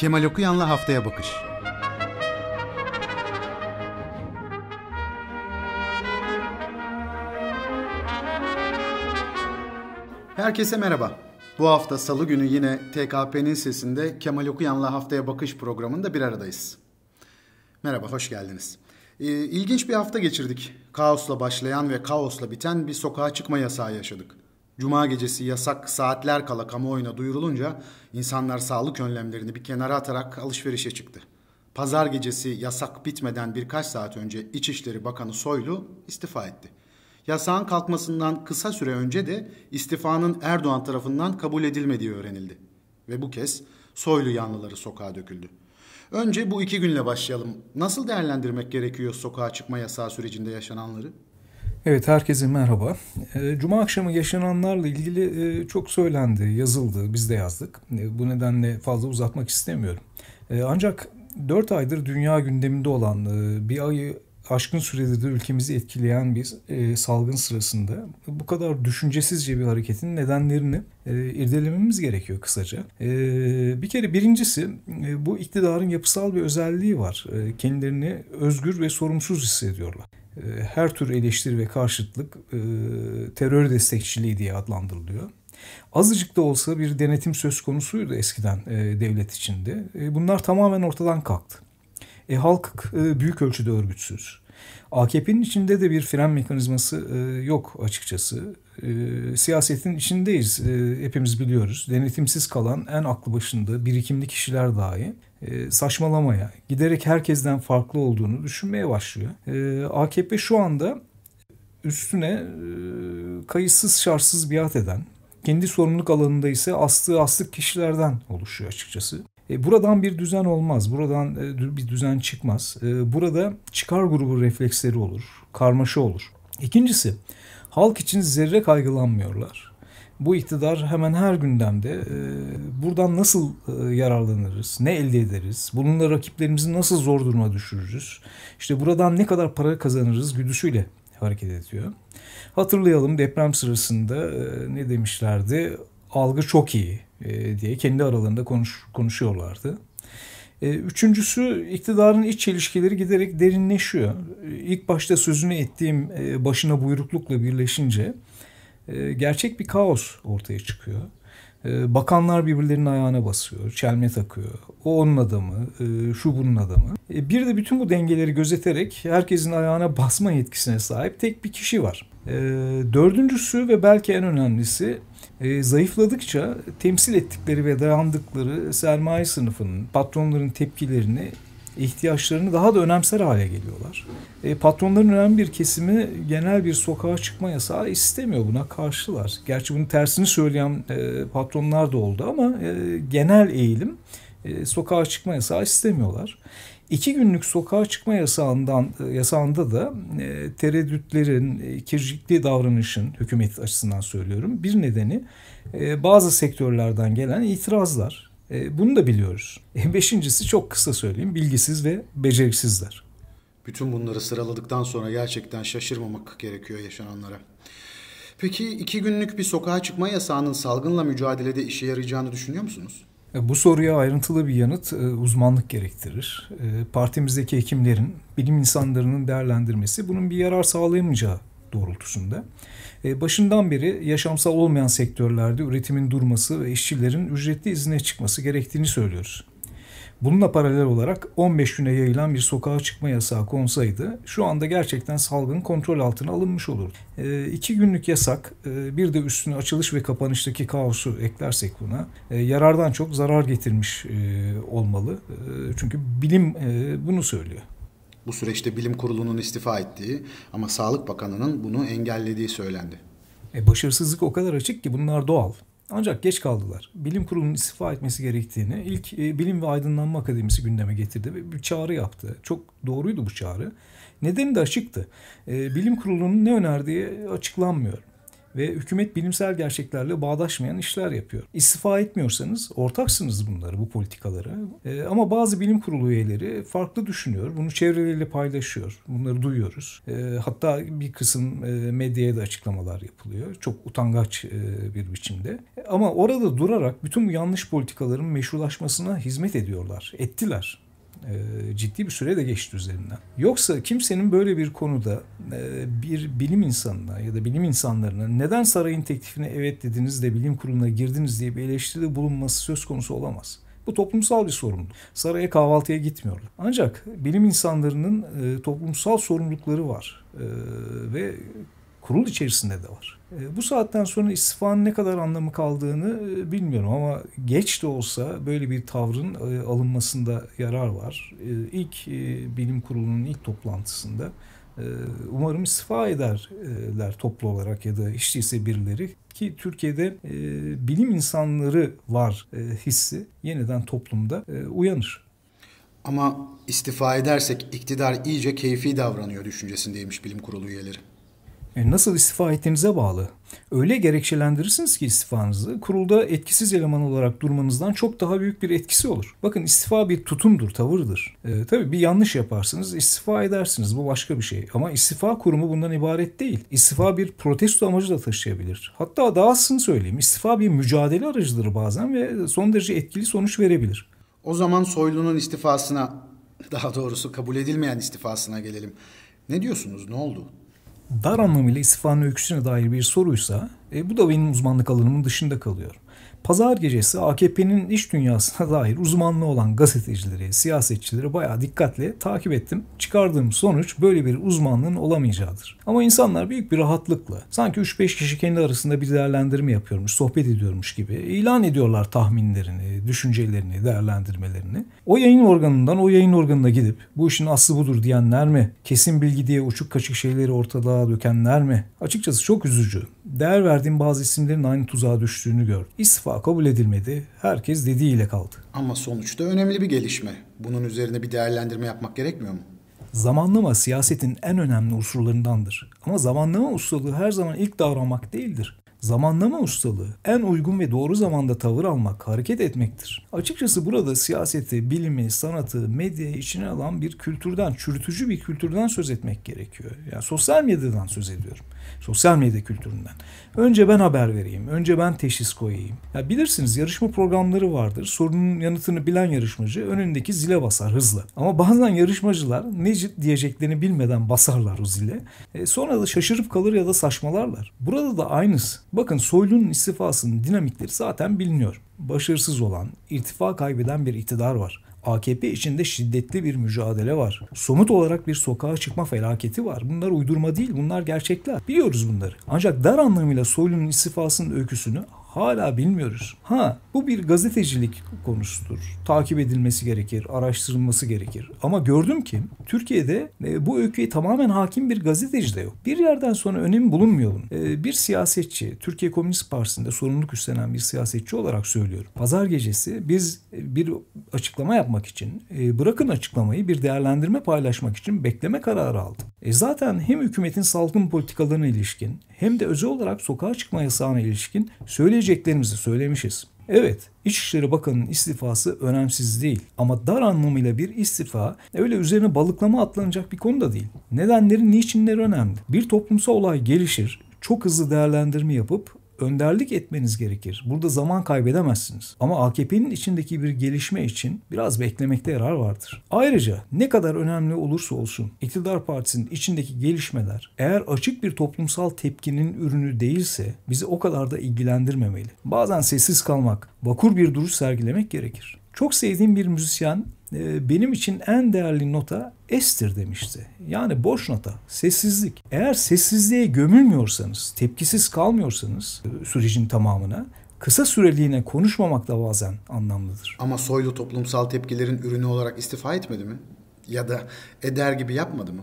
Kemal Okuyan'la Haftaya Bakış. Herkese merhaba. Bu hafta Salı günü yine TKP'nin sesinde Kemal Okuyan'la Haftaya Bakış programında bir aradayız. Merhaba, hoş geldiniz. İlginç bir hafta geçirdik. Kaosla başlayan ve kaosla biten bir sokağa çıkma yasağı yaşadık. Cuma gecesi yasak saatler kala kamuoyuna duyurulunca insanlar sağlık önlemlerini bir kenara atarak alışverişe çıktı. Pazar gecesi yasak bitmeden birkaç saat önce İçişleri Bakanı Soylu istifa etti. Yasağın kalkmasından kısa süre önce de istifanın Erdoğan tarafından kabul edilmediği öğrenildi. Ve bu kez Soylu yanlıları sokağa döküldü. Önce bu 2 günle başlayalım. Nasıl değerlendirmek gerekiyor sokağa çıkma yasağı sürecinde yaşananları? Evet, herkese merhaba. Cuma akşamı yaşananlarla ilgili çok söylendi, yazıldı, biz de yazdık. Bu nedenle fazla uzatmak istemiyorum. Ancak 4 aydır dünya gündeminde olan, bir ayı aşkın süredir de ülkemizi etkileyen bir salgın sırasında bu kadar düşüncesizce bir hareketin nedenlerini irdelememiz gerekiyor kısaca. Bir kere birincisi, bu iktidarın yapısal bir özelliği var. Kendilerini özgür ve sorumsuz hissediyorlar. Her tür eleştiri ve karşıtlık terör destekçiliği diye adlandırılıyor. Azıcık da olsa bir denetim söz konusuydu eskiden devlet içinde. Bunlar tamamen ortadan kalktı. Halk büyük ölçüde örgütsüz. AKP'nin içinde de bir fren mekanizması yok açıkçası. Siyasetin içindeyiz, hepimiz biliyoruz. Denetimsiz kalan en aklı başında birikimli kişiler dahi saçmalamaya, giderek herkesten farklı olduğunu düşünmeye başlıyor. AKP şu anda üstüne kayıtsız şartsız biat eden, kendi sorumluluk alanında ise astığı astık kişilerden oluşuyor açıkçası. Buradan bir düzen olmaz, buradan bir düzen çıkmaz. Burada çıkar grubu refleksleri olur, karmaşa olur. İkincisi, halk için zerre kaygılanmıyorlar. Bu iktidar hemen her gündemde buradan nasıl yararlanırız, ne elde ederiz, bununla rakiplerimizi nasıl zor duruma düşürürüz, İşte buradan ne kadar para kazanırız güdüsüyle hareket ediyor. Hatırlayalım, deprem sırasında ne demişlerdi? Algı çok iyi diye kendi aralarında konuşuyorlardı. Üçüncüsü, iktidarın iç çelişkileri giderek derinleşiyor. İlk başta sözünü ettiğim başına buyruklukla birleşince gerçek bir kaos ortaya çıkıyor. Bakanlar birbirlerinin ayağına basıyor, çelme takıyor. O onun adamı, şu bunun adamı. Bir de bütün bu dengeleri gözeterek herkesin ayağına basma yetkisine sahip tek bir kişi var. Dördüncüsü ve belki en önemlisi, zayıfladıkça temsil ettikleri ve dayandıkları sermaye sınıfının, patronların tepkilerini, ihtiyaçlarını daha da önemser hale geliyorlar. Patronların önemli bir kesimi genel bir sokağa çıkma yasağı istemiyor, buna karşılar. Gerçi bunun tersini söyleyen patronlar da oldu ama genel eğilim sokağa çıkma yasağı istemiyorlar. 2 günlük sokağa çıkma yasağında da tereddütlerin, kircikli davranışın, hükümet açısından söylüyorum, bir nedeni bazı sektörlerden gelen itirazlar. Bunu da biliyoruz. Beşincisi, çok kısa söyleyeyim, bilgisiz ve beceriksizler. Bütün bunları sıraladıktan sonra gerçekten şaşırmamak gerekiyor yaşananlara. Peki 2 günlük bir sokağa çıkma yasağının salgınla mücadelede işe yarayacağını düşünüyor musunuz? Bu soruya ayrıntılı bir yanıt uzmanlık gerektirir. Partimizdeki hekimlerin, bilim insanlarının değerlendirmesi bunun bir yarar sağlayamayacağı doğrultusunda. Başından beri yaşamsal olmayan sektörlerde üretimin durması ve işçilerin ücretli izne çıkması gerektiğini söylüyoruz. Bununla paralel olarak 15 güne yayılan bir sokağa çıkma yasağı konsaydı şu anda gerçekten salgın kontrol altına alınmış olurdu. 2 günlük yasak, bir de üstüne açılış ve kapanıştaki kaosu eklersek buna yarardan çok zarar getirmiş olmalı. Çünkü bilim bunu söylüyor. Bu süreçte Bilim Kurulu'nun istifa ettiği ama Sağlık Bakanı'nın bunu engellediği söylendi. Başarısızlık o kadar açık ki bunlar doğal. Ancak geç kaldılar. Bilim Kurulu'nun istifa etmesi gerektiğini ilk Bilim ve Aydınlanma Akademisi gündeme getirdi ve bir çağrı yaptı. Çok doğruydu bu çağrı. Nedeni de açıktı. Bilim Kurulu'nun ne önerdiği açıklanmıyor. ve hükümet bilimsel gerçeklerle bağdaşmayan işler yapıyor. İstifa etmiyorsanız ortaksınız bu politikalara. Ama bazı bilim kurulu üyeleri farklı düşünüyor. Bunu çevreleriyle paylaşıyor. Bunları duyuyoruz. Hatta bir kısım medyaya da açıklamalar yapılıyor. Çok utangaç bir biçimde. Ama orada durarak bütün bu yanlış politikaların meşrulaşmasına hizmet ediyorlar. Ettiler. Ciddi bir süre de geçti üzerinden. Yoksa kimsenin böyle bir konuda bir bilim insanına ya da bilim insanlarına neden sarayın teklifine evet dediniz de bilim kuruluna girdiniz diye bir eleştiride bulunması söz konusu olamaz. Bu toplumsal bir sorumluluk. Saraya kahvaltıya gitmiyorlar. Ancak bilim insanlarının toplumsal sorumlulukları var ve kurul içerisinde de var. Bu saatten sonra istifanın ne kadar anlamı kaldığını bilmiyorum ama geç de olsa böyle bir tavrın alınmasında yarar var. İlk bilim kurulunun ilk toplantısında umarım istifa ederler toplu olarak ya da hiç değilse birileri ki Türkiye'de bilim insanları var hissi yeniden toplumda uyanır. Ama istifa edersek iktidar iyice keyfi davranıyor düşüncesindeymiş bilim kurulu üyeleri. Nasıl istifa ettiğinize bağlı. Öyle gerekçelendirirsiniz ki istifanızı kurulda etkisiz eleman olarak durmanızdan çok daha büyük bir etkisi olur. Bakın istifa bir tutumdur, tavırdır. Tabii bir yanlış yaparsınız, istifa edersiniz. Bu başka bir şey. Ama istifa kurumu bundan ibaret değil. İstifa bir protesto amacı da taşıyabilir. Hatta daha aslını söyleyeyim. İstifa bir mücadele aracıdır bazen ve son derece etkili sonuç verebilir. O zaman Soylu'nun istifasına, daha doğrusu kabul edilmeyen istifasına gelelim. Ne diyorsunuz? Ne oldu? Dar anlamıyla istifanın öyküsüne dair bir soruysa bu da benim uzmanlık alanımın dışında kalıyor. Pazar gecesi AKP'nin iç dünyasına dair uzmanlığı olan gazetecileri, siyasetçileri bayağı dikkatle takip ettim. Çıkardığım sonuç böyle bir uzmanlığın olamayacağıdır. Ama insanlar büyük bir rahatlıkla, sanki 3-5 kişi kendi arasında bir değerlendirme yapıyormuş, sohbet ediyormuş gibi ilan ediyorlar tahminlerini, düşüncelerini, değerlendirmelerini. O yayın organından o yayın organına gidip bu işin aslı budur diyenler mi, kesin bilgi diye uçuk kaçık şeyleri ortalığa dökenler mi? Açıkçası çok üzücü. Değer verdiğim bazı isimlerin aynı tuzağa düştüğünü gördüm. İstifa kabul edilmedi. Herkes dediğiyle kaldı. Ama sonuçta önemli bir gelişme. Bunun üzerine bir değerlendirme yapmak gerekmiyor mu? Zamanlama siyasetin en önemli unsurlarındandır. Ama zamanlama ustalığı her zaman ilk davranmak değildir. Zamanlama ustalığı en uygun ve doğru zamanda tavır almak, hareket etmektir. Açıkçası burada siyaseti, bilimi, sanatı, medyayı içine alan bir kültürden, çürütücü bir kültürden söz etmek gerekiyor. Yani sosyal medyadan söz ediyorum. Sosyal medya kültüründen. Önce ben haber vereyim, önce ben teşhis koyayım. Ya bilirsiniz yarışma programları vardır. Sorunun yanıtını bilen yarışmacı önündeki zile basar hızla. Ama bazen yarışmacılar ne diyeceklerini bilmeden basarlar o zile. Sonra da şaşırıp kalır ya da saçmalarlar. Burada da aynısı. Bakın Soylu'nun istifasının dinamikleri zaten biliniyor. Başarısız olan, irtifa kaybeden bir iktidar var. AKP içinde şiddetli bir mücadele var. Somut olarak bir sokağa çıkma felaketi var. Bunlar uydurma değil, bunlar gerçekler. Biliyoruz bunları. Ancak dar anlamıyla Soylu'nun istifasının öyküsünü hala bilmiyoruz. Bu bir gazetecilik konusudur. Takip edilmesi gerekir, araştırılması gerekir. Ama gördüm ki Türkiye'de bu öyküye tamamen hakim bir gazeteci de yok. Bir yerden sonra önemi bulunmuyor bunun. Bir siyasetçi, Türkiye Komünist Partisi'nde sorumluluk üstlenen bir siyasetçi olarak söylüyorum. Pazar gecesi biz bir açıklama yapmak için, bırakın açıklamayı bir değerlendirme paylaşmak için bekleme kararı aldım. Zaten hem hükümetin salgın politikalarına ilişkin hem de özel olarak sokağa çıkma yasağına ilişkin söyleyeceklerimizi söylemişiz. Evet, İçişleri Bakanı'nın istifası önemsiz değil. Ama dar anlamıyla bir istifa öyle üzerine balıklama atlanacak bir konu da değil. Nedenleri, niçinleri önemli. Bir toplumsal olay gelişir, çok hızlı değerlendirme yapıp önderlik etmeniz gerekir. Burada zaman kaybedemezsiniz. Ama AKP'nin içindeki bir gelişme için biraz beklemekte yarar vardır. Ayrıca ne kadar önemli olursa olsun iktidar partisinin içindeki gelişmeler eğer açık bir toplumsal tepkinin ürünü değilse bizi o kadar da ilgilendirmemeli. Bazen sessiz kalmak, vakur bir duruş sergilemek gerekir. Çok sevdiğim bir müzisyen benim için en değerli nota S'tir demişti. Yani boş nota, sessizlik. Eğer sessizliğe gömülmüyorsanız, tepkisiz kalmıyorsanız sürecin tamamına, kısa süreliğine konuşmamak da bazen anlamlıdır. Ama Soylu toplumsal tepkilerin ürünü olarak istifa etmedi mi? Ya da eder gibi yapmadı mı?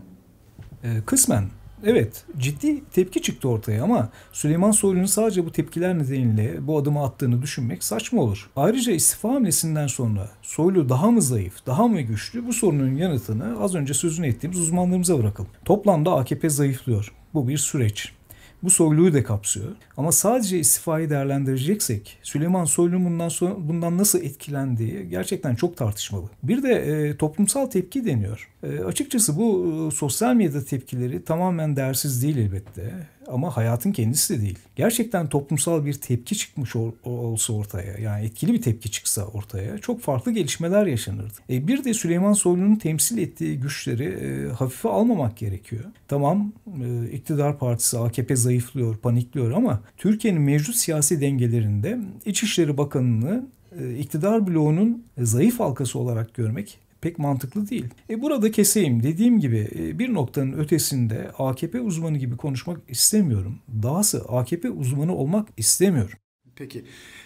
Kısmen. Evet, ciddi tepki çıktı ortaya ama Süleyman Soylu'nun sadece bu tepkiler nedeniyle bu adımı attığını düşünmek saçma olur. Ayrıca istifa hamlesinden sonra Soylu daha mı zayıf, daha mı güçlü, bu sorunun yanıtını az önce sözünü ettiğimiz uzmanlarımıza bırakalım. Toplamda AKP zayıflıyor. Bu bir süreç. Bu Soylu'yu da kapsıyor. Ama sadece istifayı değerlendireceksek Süleyman Soylu'nun bundan nasıl etkilendiği gerçekten çok tartışmalı. Bir de toplumsal tepki deniyor. Açıkçası bu sosyal medya tepkileri tamamen değersiz değil elbette. Ama hayatın kendisi de değil. Gerçekten toplumsal bir tepki çıkmış olsa ortaya, yani etkili bir tepki çıksa ortaya çok farklı gelişmeler yaşanırdı. Bir de Süleyman Soylu'nun temsil ettiği güçleri hafife almamak gerekiyor. Tamam, iktidar partisi AKP zayıflıyor, panikliyor ama Türkiye'nin mevcut siyasi dengelerinde İçişleri Bakanı'nı iktidar bloğunun zayıf halkası olarak görmek pek mantıklı değil. Burada keseyim. Dediğim gibi bir noktanın ötesinde AKP uzmanı gibi konuşmak istemiyorum. Dahası AKP uzmanı olmak istemiyorum. Peki,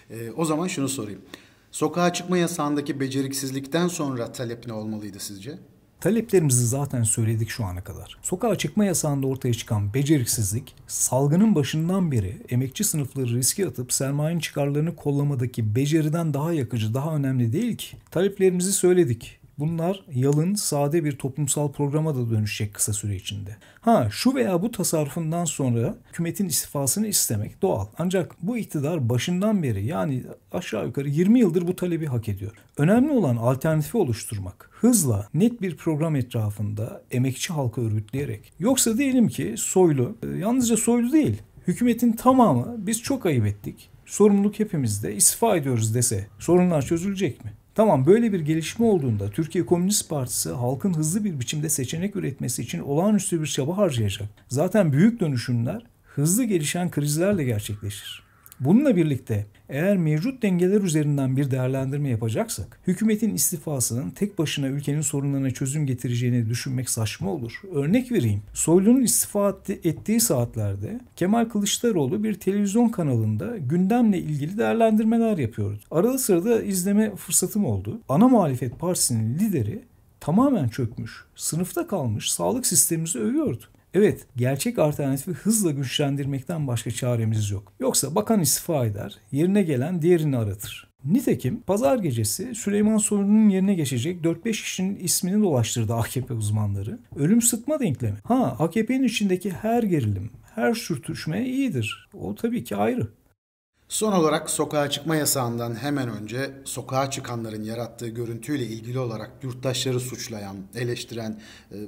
o zaman şunu sorayım. Sokağa çıkma yasağındaki beceriksizlikten sonra talep ne olmalıydı sizce? Taleplerimizi zaten söyledik şu ana kadar. Sokağa çıkma yasağında ortaya çıkan beceriksizlik, salgının başından beri emekçi sınıfları riske atıp sermayenin çıkarlarını kollamadaki beceriden daha yakıcı, daha önemli değil ki. Taleplerimizi söyledik. Bunlar yalın, sade bir toplumsal programa da dönüşecek kısa süre içinde. Şu veya bu tasarrufundan sonra hükümetin istifasını istemek doğal. Ancak bu iktidar başından beri, yani aşağı yukarı 20 yıldır bu talebi hak ediyor. Önemli olan alternatifi oluşturmak. Hızla, net bir program etrafında emekçi halkı örgütleyerek. Yoksa diyelim ki Soylu, yalnızca Soylu değil, hükümetin tamamı biz çok ayıp ettik, sorumluluk hepimizde, istifa ediyoruz dese sorunlar çözülecek mi? Tamam, böyle bir gelişme olduğunda Türkiye Komünist Partisi halkın hızlı bir biçimde seçenek üretmesi için olağanüstü bir çaba harcayacak. Zaten büyük dönüşümler hızlı gelişen krizlerle gerçekleşir. Bununla birlikte eğer mevcut dengeler üzerinden bir değerlendirme yapacaksak, hükümetin istifasının tek başına ülkenin sorunlarına çözüm getireceğini düşünmek saçma olur. Örnek vereyim. Soylu'nun istifa ettiği saatlerde Kemal Kılıçdaroğlu bir televizyon kanalında gündemle ilgili değerlendirmeler yapıyordu. Arada sırada izleme fırsatım oldu. Ana muhalefet partisinin lideri tamamen çökmüş, sınıfta kalmış sağlık sistemimizi övüyordu. Evet, gerçek alternatifi hızla güçlendirmekten başka çaremiz yok. Yoksa bakan istifa eder, yerine gelen diğerini aratır. Nitekim pazar gecesi Süleyman Soylu'nun yerine geçecek 4-5 kişinin ismini dolaştırdı AKP uzmanları. Ölüm sıtma denklemi. AKP'nin içindeki her gerilim, her sürtüşme iyidir. O tabii ki ayrı. Son olarak sokağa çıkma yasağından hemen önce sokağa çıkanların yarattığı görüntüyle ilgili olarak yurttaşları suçlayan, eleştiren,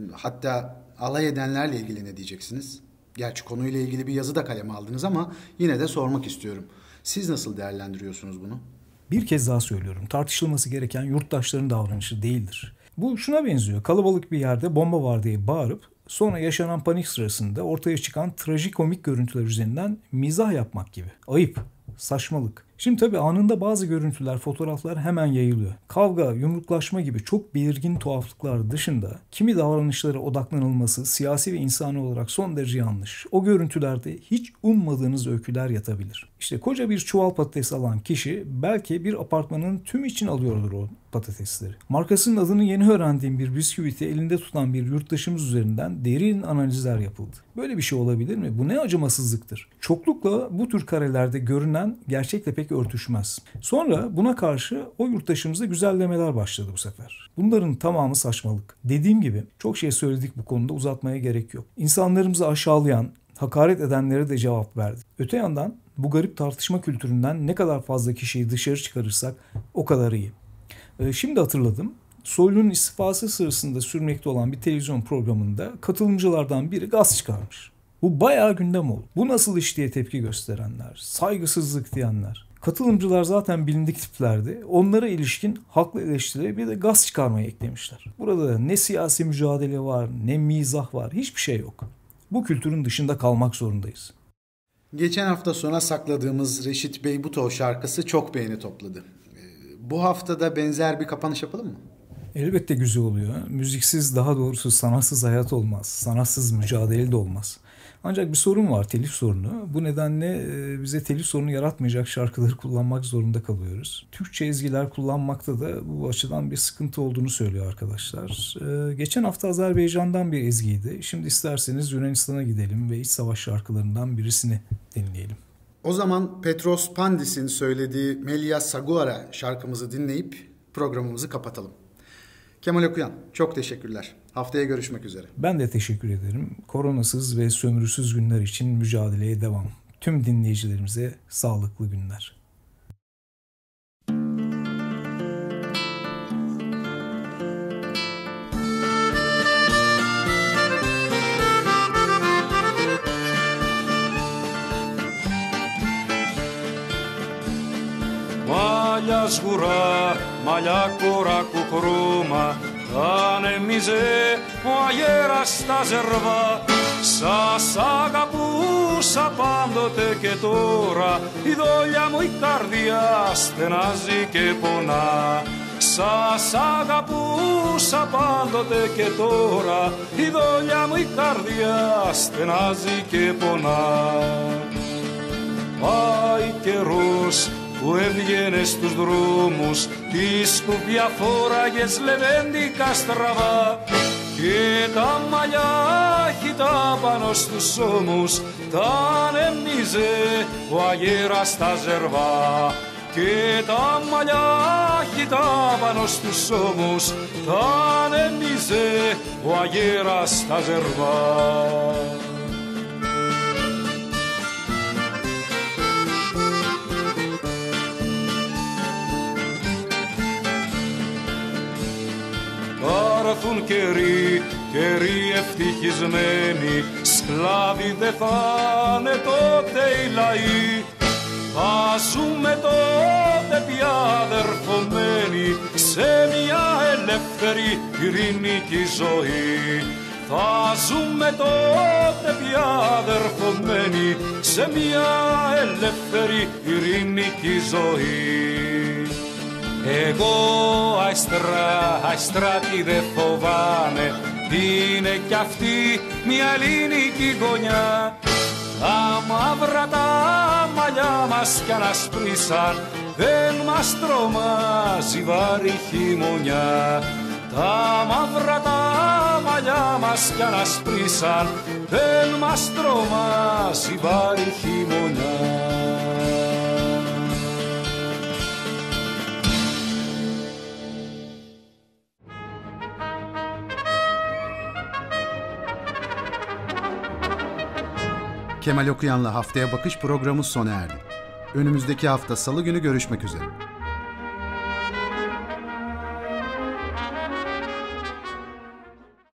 hatta alay edenlerle ilgili ne diyeceksiniz? Gerçi konuyla ilgili bir yazı da kaleme aldınız ama yine de sormak istiyorum. Siz nasıl değerlendiriyorsunuz bunu? Bir kez daha söylüyorum, tartışılması gereken yurttaşların davranışı değildir. Bu şuna benziyor, kalabalık bir yerde bomba var diye bağırıp sonra yaşanan panik sırasında ortaya çıkan trajikomik görüntüler üzerinden mizah yapmak gibi. Ayıp, saçmalık. Şimdi tabii anında bazı görüntüler, fotoğraflar hemen yayılıyor. Kavga, yumruklaşma gibi çok belirgin tuhaflıklar dışında kimi davranışlara odaklanılması siyasi ve insani olarak son derece yanlış. O görüntülerde hiç ummadığınız öyküler yatabilir. İşte koca bir çuval patates alan kişi belki bir apartmanın tüm için alıyordur o patatesleri. Markasının adını yeni öğrendiğim bir bisküviti elinde tutan bir yurttaşımız üzerinden derin analizler yapıldı. Böyle bir şey olabilir mi? Bu ne acımasızlıktır. Çoklukla bu tür karelerde görünen gerçekle pek örtüşmez. Sonra buna karşı o yurttaşımıza güzellemeler başladı bu sefer. Bunların tamamı saçmalık. Dediğim gibi çok şey söyledik bu konuda, uzatmaya gerek yok. İnsanlarımızı aşağılayan, hakaret edenlere de cevap verdi. Öte yandan bu garip tartışma kültüründen ne kadar fazla kişiyi dışarı çıkarırsak o kadar iyi. Şimdi hatırladım. Soylu'nun istifası sırasında sürmekte olan bir televizyon programında katılımcılardan biri gaz çıkarmış. Bu bayağı gündem oldu. Bu nasıl iş diye tepki gösterenler, saygısızlık diyenler. Katılımcılar zaten bilindik tiplerdi. Onlara ilişkin haklı eleştirileri bir de gaz çıkarmayı eklemişler. Burada ne siyasi mücadele var, ne mizah var, hiçbir şey yok. Bu kültürün dışında kalmak zorundayız. Geçen hafta sona sakladığımız Reşit Beybutoğlu şarkısı çok beğeni topladı. Bu haftada benzer bir kapanış yapalım mı? Elbette güzel oluyor. Müziksiz, daha doğrusu sanatsız hayat olmaz. Sanatsız mücadele de olmaz. Ancak bir sorun var, telif sorunu. Bu nedenle bize telif sorunu yaratmayacak şarkıları kullanmak zorunda kalıyoruz. Türkçe ezgiler kullanmakta da bu açıdan bir sıkıntı olduğunu söylüyor arkadaşlar. Geçen hafta Azerbaycan'dan bir ezgiydi. Şimdi isterseniz Yunanistan'a gidelim ve iç savaş şarkılarından birisini dinleyelim. O zaman Petros Pandis'in söylediği Melia Saguara şarkımızı dinleyip programımızı kapatalım. Kemal Okuyan, çok teşekkürler. Haftaya görüşmek üzere. Ben de teşekkür ederim. Koronasız ve sömürüsüz günler için mücadeleye devam. Tüm dinleyicilerimize sağlıklı günler. Μάλια σγουρά, μαλλιά κορά κουκρούμα, ανέμιζε ο αγέρας στα ζερβά. Σας αγαπούσα πάντοτε και τώρα, η δόλια μου η καρδιά στενάζει και πονά. Σας αγαπούσα πάντοτε και τώρα, η δόλια μου η καρδιά στενάζει και πονά. Πάει καιρός που έβγαινε στους δρόμους, τις σκουπιά φόραγες λεβέντικα στραβά και τα μαλλιά χυτά πάνω στους ώμους τα ανέμιζε ο αγέρας στα ζερβά και τα μαλλιά χυτά πάνω στους ώμους τα ανέμιζε ο αγέρας στα ζερβά. Θα έρθουν καιροί ευτυχισμένοι, σκλάβοι δεν θα είναι τότε οι λαοί. Θα ζούμε τότε πια αδερφωμένοι σε μια ελεύθερη ειρηνική ζωή. Θα ζούμε τότε πια αδερφωμένοι σε μια ελεύθερη ειρηνική ζωή. Εγώ αϊστρά τι δε φοβάμαι, είναι κι αυτή μια ελληνική γωνιά. Τα μαύρα τα μαλλιά μας κι ανασπρίσαν, δεν μας τρομάζει βάρη χειμωνιά. Τα μαύρα τα μαλλιά μας κι ανασπρίσαν, δεν μας τρομάζει βάρη χειμωνιά. Kemal Okuyan'la Haftaya Bakış programı sona erdi. Önümüzdeki hafta Salı günü görüşmek üzere.